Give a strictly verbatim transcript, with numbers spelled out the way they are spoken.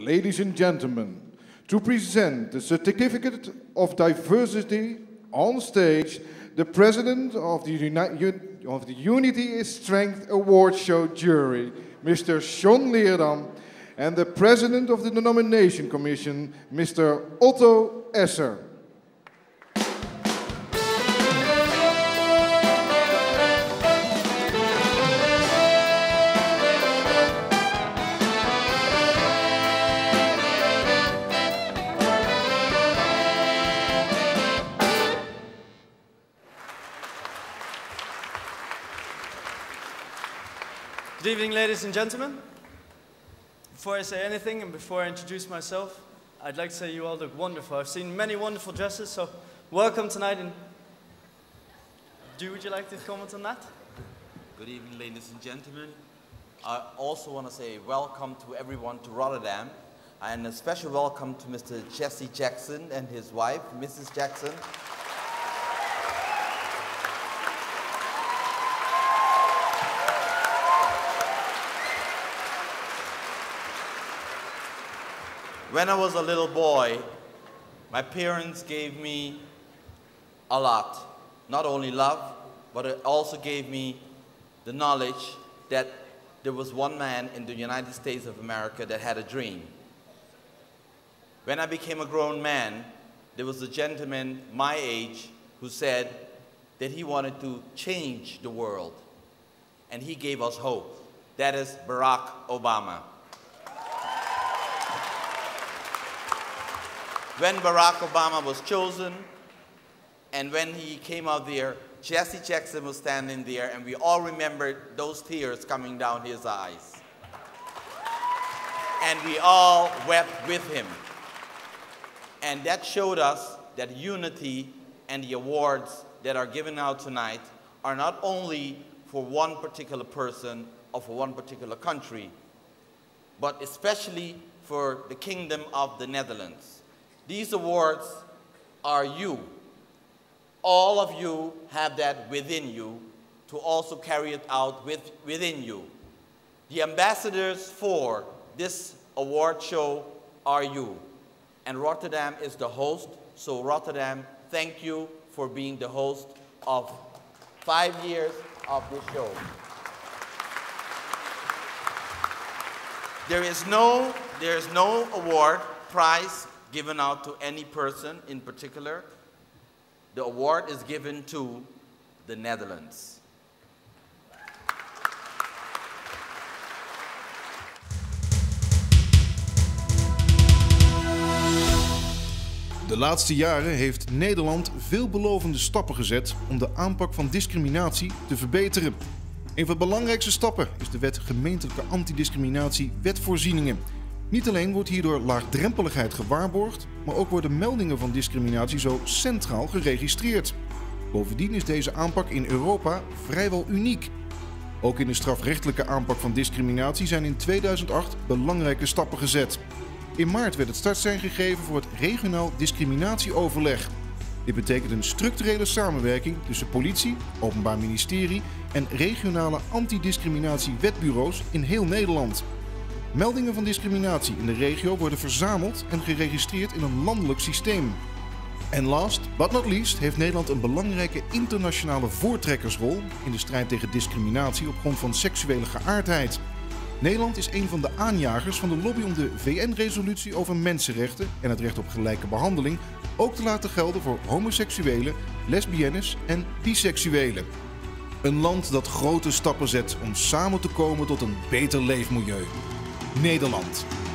ladies and gentlemen, to present the Certificate of Diversity on stage, the President of the, Uni of the Unity is Strength Award Show jury, Mister John Leerdam, and the President of the Nomination Commission, Mister Otto Esser. Good evening, ladies and gentlemen. Before I say anything and before I introduce myself, I'd like to say you all look wonderful. I've seen many wonderful dresses, so welcome tonight. And do would you like to comment on that? Good evening, ladies and gentlemen. I also want to say welcome to everyone to Rotterdam, and a special welcome to Mister Jesse Jackson and his wife, Missus Jackson. When I was a little boy, my parents gave me a lot. Not only love, but it also gave me the knowledge that there was one man in the United States of America that had a dream. When I became a grown man, there was a gentleman my age who said that he wanted to change the world, and he gave us hope. That is Barack Obama. When Barack Obama was chosen, and when he came out there, Jesse Jackson was standing there, and we all remembered those tears coming down his eyes. And we all wept with him. And that showed us that unity and the awards that are given out tonight are not only for one particular person or for one particular country, but especially for the Kingdom of the Netherlands. These awards are you. All of you have that within you to also carry it out with, within you. The ambassadors for this award show are you. And Rotterdam is the host, so Rotterdam, thank you for being the host of five years of this show. There is no, there is no award, prize, given out to any person in particular. The award is given to the Netherlands. De laatste jaren heeft Nederland veelbelovende stappen gezet om de aanpak van discriminatie te verbeteren. Een van de belangrijkste stappen is de wet gemeentelijke antidiscriminatie wetvoorzieningen. Niet alleen wordt hierdoor laagdrempeligheid gewaarborgd, maar ook worden meldingen van discriminatie zo centraal geregistreerd. Bovendien is deze aanpak in Europa vrijwel uniek. Ook in de strafrechtelijke aanpak van discriminatie zijn in tweeduizend acht belangrijke stappen gezet. In maart werd het startsein gegeven voor het regionaal discriminatieoverleg. Dit betekent een structurele samenwerking tussen politie, openbaar ministerie en regionale antidiscriminatiewetbureaus in heel Nederland. Meldingen van discriminatie in de regio worden verzameld en geregistreerd in een landelijk systeem. En last but not least heeft Nederland een belangrijke internationale voortrekkersrol in de strijd tegen discriminatie op grond van seksuele geaardheid. Nederland is een van de aanjagers van de lobby om de V N-resolutie over mensenrechten en het recht op gelijke behandeling ook te laten gelden voor homoseksuelen, lesbiennes en biseksuelen. Een land dat grote stappen zet om samen te komen tot een beter leefmilieu. Nederland.